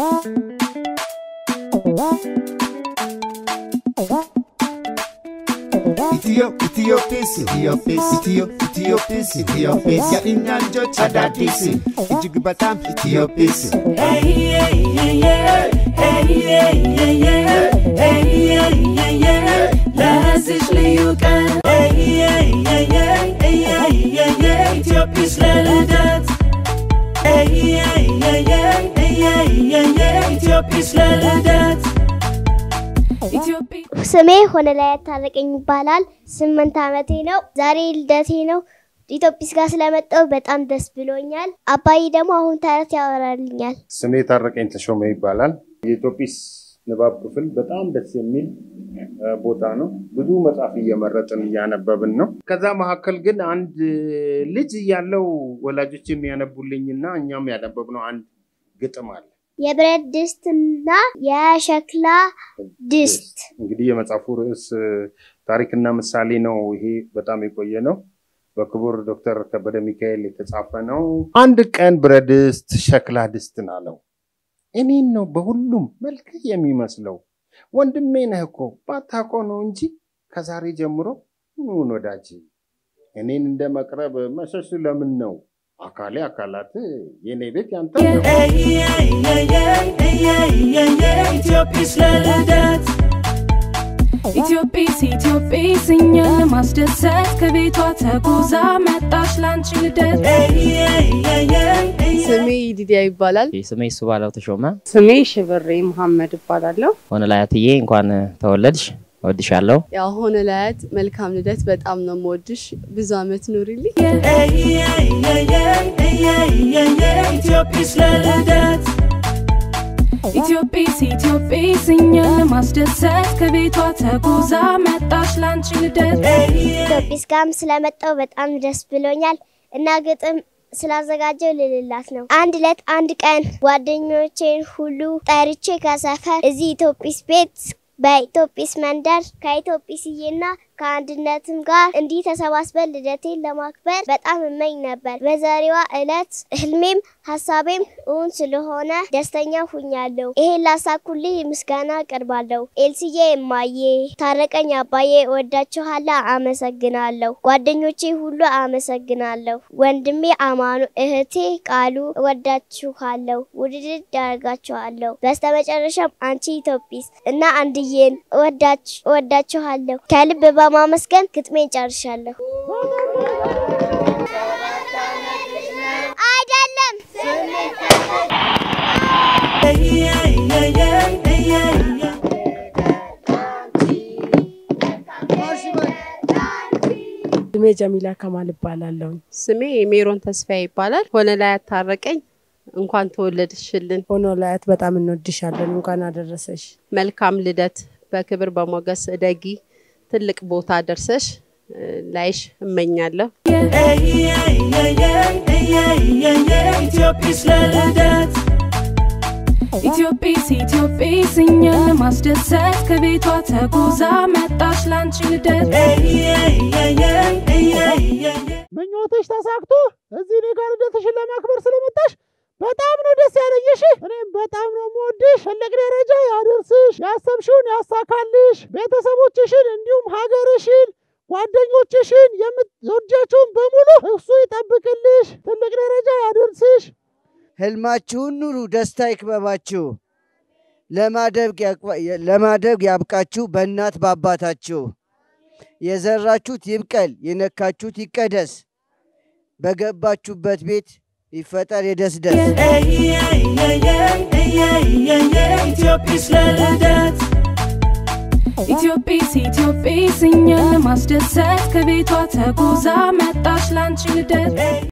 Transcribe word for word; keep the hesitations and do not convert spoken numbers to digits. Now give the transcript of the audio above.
Ethiopis, Ethiopis, Ethiopis, Ethiopis, ya inanjo Adadis, Ijigbatam, Ethiopis. Hey yeah yeah yeah, hey yeah yeah yeah, hey yeah yeah yeah, lazish liyukan. Hey yeah yeah yeah, hey yeah yeah yeah, Ethiopis laladat. Hey yeah yeah yeah, hey yeah yeah yeah, Ethiopis laladat. ስሜ ሆነ ላይ ታረቀኝ ይባላል ስምንት አመቴ ነው ዛሬ ልደቴ ነው ኢትዮጲስ ጋር ስለመጣው በጣም ደስ ብሎኛል አባዬ ደግሞ አሁን ታረት ያወራልኛል ስሜ ታረቀኝ ተሾመ ይባላል የኢትዮጲስ ንባብ ክፍል በጣም ደስ የሚል ቦታ ነው ብዙ መጽሐፍ እየመረጥን ያነበብን ነው ከዛ መሐከል ግን አንድ ልጅ ያለው ወላጆች የሚያነቡልኝና እኛም ያነበብነው አንድ ግጥም አለ የብረት ድስትና የሸክላ ድስት እንግዲህ የመጽሐፉ ርዕስ ታሪክና ምሳሌ ነው ይሄ በጣም የቆየ ነው በክቡር ዶክተር ከበደ ሚካኤል የተጻፈ ነው አንድ ቀን ብረት ድስት ሸክላ ድስትን አለው እኔን ነው በሁሉም መልክ የሚመስለው ወንድሜ ነህ እኮ ባታቆ ነው እንጂ ከዛሬ ጀምሮ ምን ወዳጅ እኔን እንደመቅረብ መሸሽ ለምን ነው አካሌ አካላት የኔ ቤት ያንተ ነው ኢትዮጲስ ለልደት ኢትዮጲስ ኢትዮጲስ እኛ ማስደሰት ከቤቷ ተጉዛ መጣሽ ላንቺ ልደት ስሜ ዲዲያ ይባላል ስሜ ሱባላው ተሾመ ስሜ ሽብሬ መሐመድ ይባላል ሆነ ላያትዬ እንኳን ተወለድሽ ወድሻለሁ ያው ሆነ ላያት መልካም ልደት በጣም ነው ሞድሽ ብዙ አመት ኑሪልኝ ኢትዮጲስ ለልደት ኢትዮጲስ ኢትዮጲስ እኛ ማስደሰት ከቤቷ ተጉዛ መጣሽ ላንቺ ልደት ኢትዮጲስ ጋር ስለመጣው በጣም ደስ ብሎኛል እና ግጥም ስላዘጋጀው ልልላት ነው አንድ ለት አንድ ቀን ጓደኞቼን ሁሉ ጠርቼ ከሰፈር እዚህ ኢትዮጲስ ቤት በኢትዮጲስ መንደር ከኢትዮጲስዬና ከአንድነትም ጋር እንዲህ ተሰባስበን ልደቴን ለማክበር በጣም እመኝ ነበር በዛሬዋ እለት ህልሜም ሐሳቤም እውን ስለሆነ ደስተኛ ሆኛለሁ ይሄን ላሳኩልኝ ምስጋና አቀርባለሁ ኤልሲዬ እማዬ ታረቀኝ አባዬ ወዳችኋለሁ አመሰግናለሁ ጓደኞቼ ሁሉ አመሰግናለሁ ወንድሜ አማኑ እህቴ ቃሉ ወዳችኋለሁ ውድድር ያርጋችኋለሁ በስተመጨረሻም አንቺ ኢትዮጲስ እና አንድዬን ወዳች ወዳችኋለሁ ከልብ በማመስገን ግጥሜን ጨርሻለሁ አይደለም ስሜ ጀሚላ ከማል ይባላል ስሜ ሜሮን ተስፋዬ ይባላል ሆነ ላይ ታረቀኝ እንኳን ተወለድሽልን ሆነ ላያት በጣም እንወድሻለን እንኳን አደረሰሽ መልካም ልደት በክብር በሞገስ እደጊ ትልቅ ቦታ ደርሰሽ ላይሽ እመኛለሁ ኢትዮጲስ ለልደት ኢትዮጲስ ኢትዮጲስ እኛ ማስደሰት ከቤቷ ተጉዛ መጣሽ ላንቺ ልደት ምኞትሽ ተሳክቶ እዚህ እኔ ጋር ልደትሽን ለማክበር ስለመጣሽ በጣም ነው ደስ ያለኝ እሺ እኔም በጣም ነው የምወድሽ ትልቅ ደረጃ ያደርስሽ ያሰብሽውን ያሳካልሽ ቤተሰቦችሽን እንዲሁም ሀገርሽን ጓደኞችሽን የምትወጃቸውን በሙሉ እሱ ይጠብቅልሽ ትልቅ ደረጃ ያደርስሽ ህልማችሁን ኑሩ ደስታ ይክበባችሁ ለማደግ ለማደግ ያብቃችሁ በእናት ባባታችሁ የዘራችሁት ይብቀል የነካችሁት ይቀደስ በገባችሁበት ቤት ይፈጠር የደስደስ ኢትዮጲስ ለልደት ኢትዮጲስ ኢትዮጲስ እኛ ማስደሰት ከቤቷ ተጉዛ መጣሽ ላንቺ ልደት